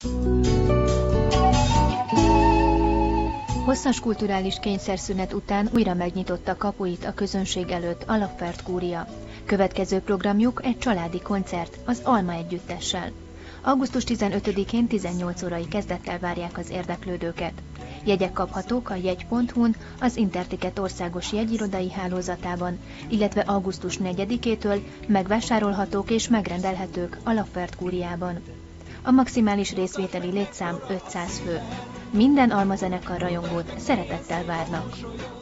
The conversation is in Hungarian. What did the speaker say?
Hosszas kulturális kényszerszünet után újra megnyitotta kapuit a közönség előtt a Lappert Kúria. Következő programjuk egy családi koncert az Alma együttessel. Augusztus 15-én 18 órai kezdettel várják az érdeklődőket. Jegyek kaphatók a jegy.hu-n, az Interticket országos jegyirodai hálózatában, illetve augusztus 4-től megvásárolhatók és megrendelhetők a Lappert Kúriában. A maximális részvételi létszám 500 fő. Minden Alma zenekar rajongót szeretettel várnak.